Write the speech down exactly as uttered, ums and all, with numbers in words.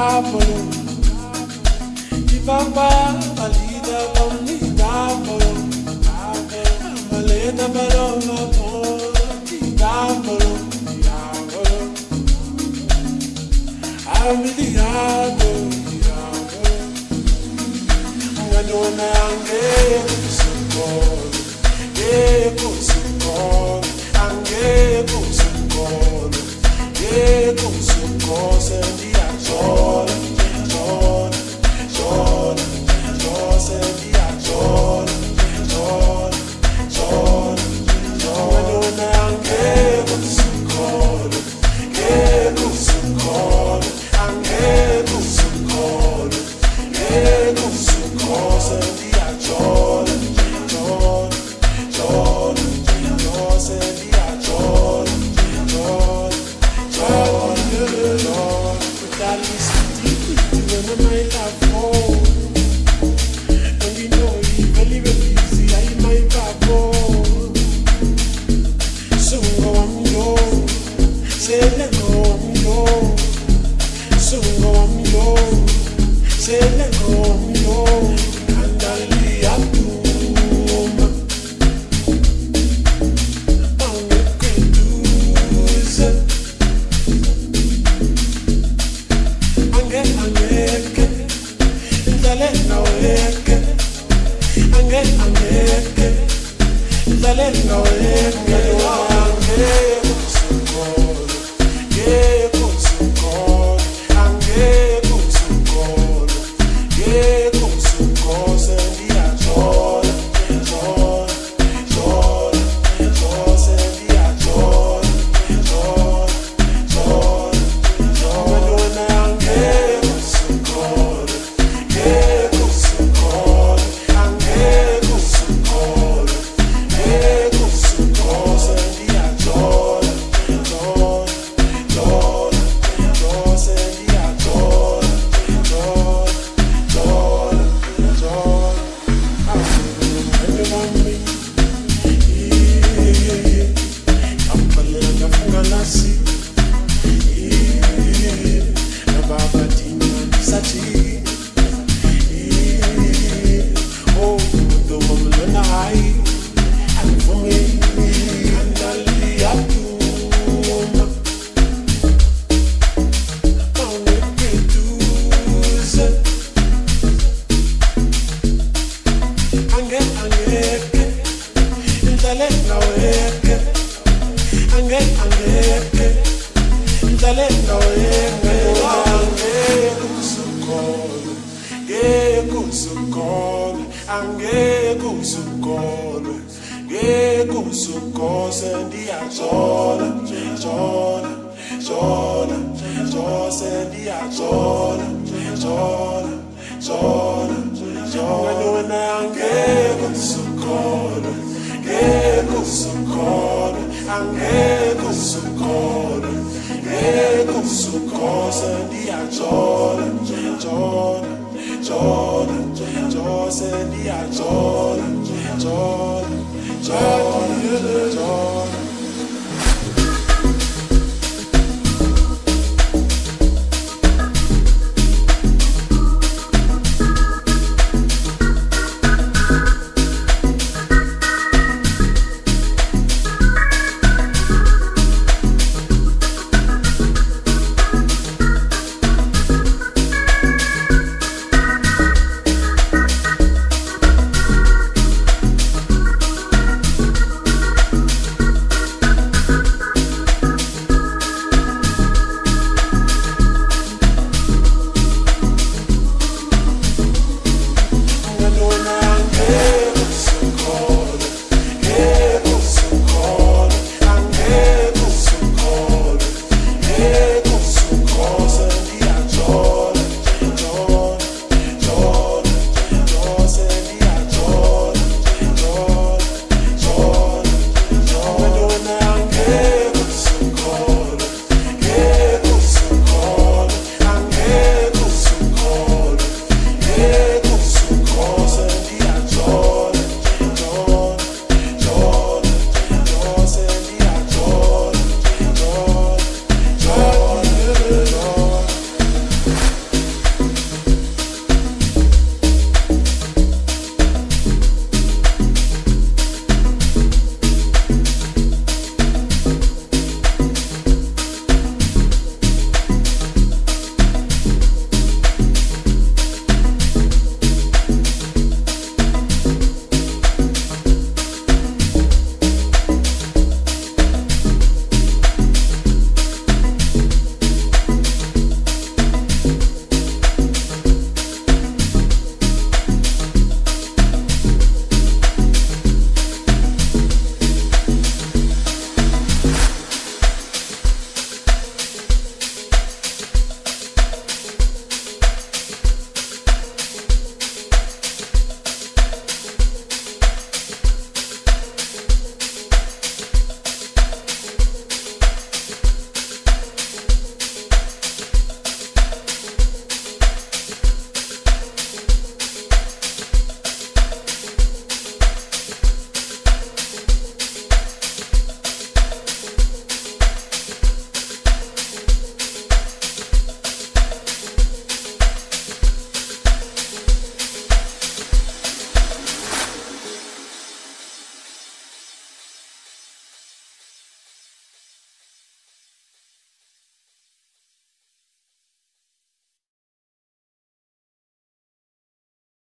Napoli, di papà, valida con di Napoli, valida paloma con di Napoli, Amiliato, Madonna anche Kusukolo, che Kusukolo, anche Kusukolo, che Kusukolo, senti a Giola, Giola, Giola, Giola, senti a Giola, Giola, Giola, Giola, Madonna anche Kusukolo, che Kusukolo, anche Kusukolo, che Kusukolo, senti a Giola, Giola, Giola, Giola, senti a Giola, Giola, Giola, Giola, without listening to when I love for, and you know you very very easy, I might back for, so I'm yo, say let go, I'm yo, so I'm yo, say let go, I'm yo, and I'll be up to Jordan, Jordan, Jordan, Jordan, Jordan.